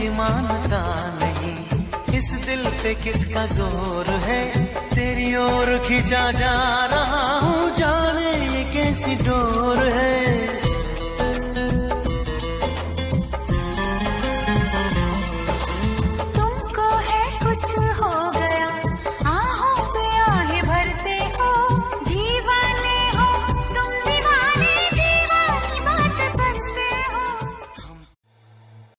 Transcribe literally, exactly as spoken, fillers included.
कि मानता नहीं, इस दिल पे किसका जोर है, तेरी ओर खींचा जा रहा